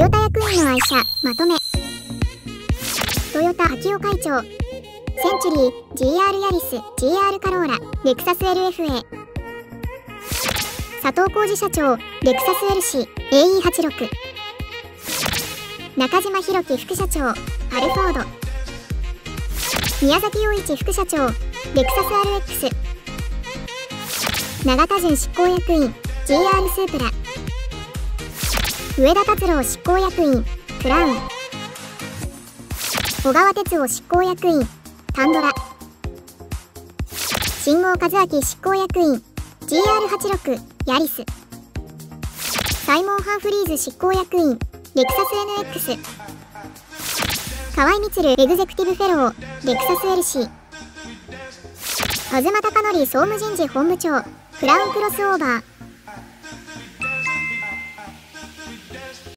ヨタ役員の愛車まとめ。トヨタ秋夫会長、センチュリー、GR ヤリス、GR カローラ、レクサス LFA。佐藤浩二社長、レクサス LC、AE86。中島博樹副社長、アルフォード。宮崎陽一副社長、レクサス RX。永田純執行役員、GR スープラ。上田達郎執行役員、クラウン。小川哲夫執行役員、タンドラ。新郷和明執行役員、GR86、ヤリス。サイモン・ハンフリーズ執行役員、レクサス NX。河合充エグゼクティブフェロー、レクサス LC。東貴則総務人事本部長、クラウンクロスオーバー。